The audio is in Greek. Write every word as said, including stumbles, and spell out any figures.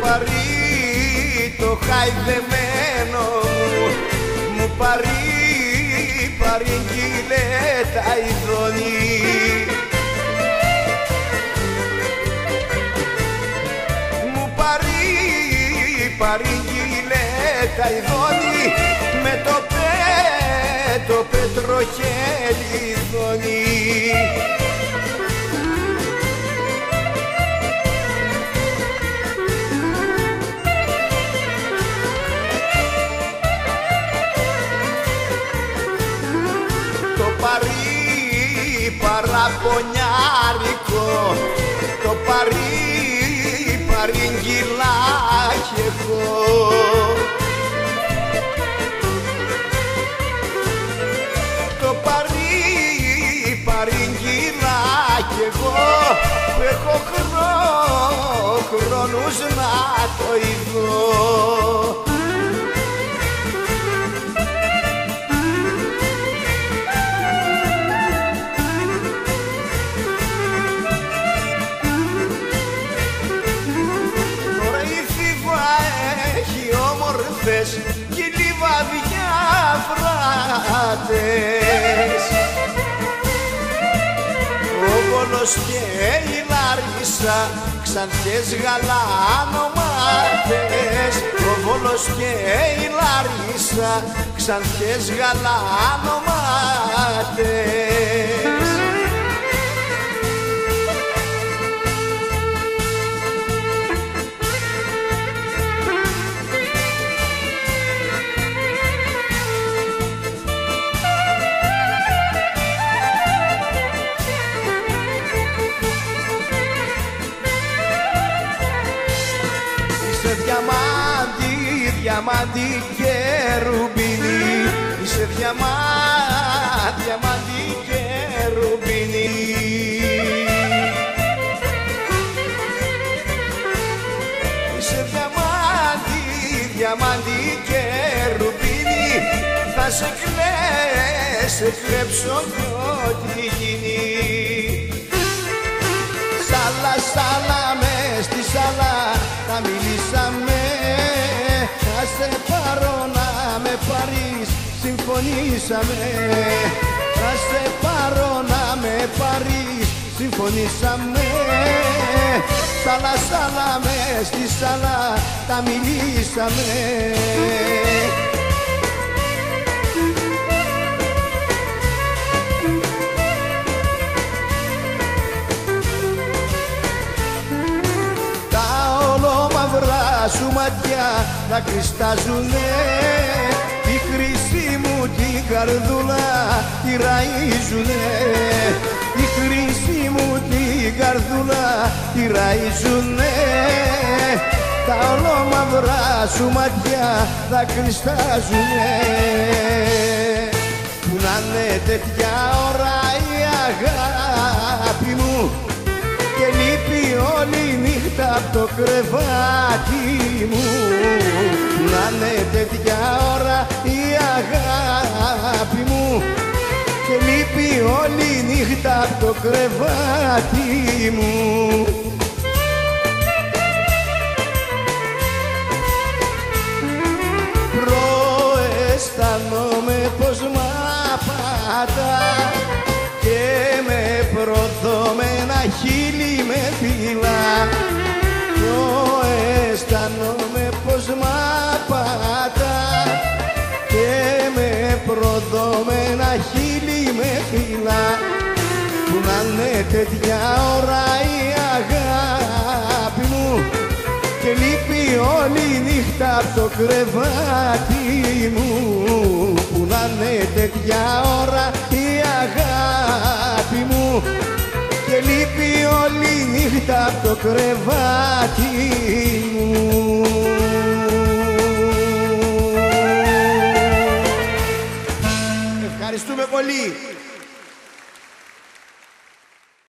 πάρει το χαϊδεμένο μου, μου πάρει παρήγγειλε τα ειδώνη. Μου πάρει παρήγγειλε τα ειδώνη, με το πέ, το πετροχέλι δώνει. Παραπονιάρικο, το παρί, παρήγγυλάκι έχω. Το παρί, παρήγγυλάκι εγώ, που έχω χρό, χρόνους να το ειδώ. Και λιβαδιά φράτες, ο Βόλος και η Λάρισα, Ξανθιές γαλανομάτες. Ο Βόλος και η Λάρισα, Ξανθιές γαλανομάτες. Διαμάντι, διαμάντι και ρουμπίνι, είσαι διαμάντι, διαμάντι και ρουμπίνι. Είσαι διαμάντι, διαμάντι και ρουμπίνι, θα σε κλαις, σε κλέψω κι ό,τι γίνει. Σάλα, σάλα, μες στη σάλα να μιλήσαμε, θα σε πάρω να με πάρεις, συμφωνήσαμε. Θα σε πάρω να με πάρεις, συμφωνήσαμε. Σάλα, σάλα, μες στη σάλα τα μιλήσαμε. Σου ματιά να κρυστάζουνε, τη χρυσή μου την καρδούλα τη ραΐζουνε. Τη χρυσή μου την καρδούλα τη ραΐζουνε. Τα ολόμαυρα σου ματιά να κρυστάζουνε. Που να είναι τέτοια ώρα η αγάπη μου και λείπει όλη η νύχτα απ' το κρεβάτι μου. Να είναι τέτοια ώρα η αγάπη μου και λείπει όλη η νύχτα απ' το κρεβάτι μου. Προαισθάνομαι πως μ' απατά και με προδομένα χείλη με φυλά. Κι αισθάνομαι πως μ' απατά και με προδομένα χείλη με φυλά. Που να είναι τέτοια ώρα η αγάπη μου και λείπει όλη η νύχτα απ' το κρεβάτι μου. Που να είναι τέτοια ώρα η αγάπη μου και λείπει όλη η νύχτα απ' το κρεβάτι μου. Ευχαριστούμε πολύ.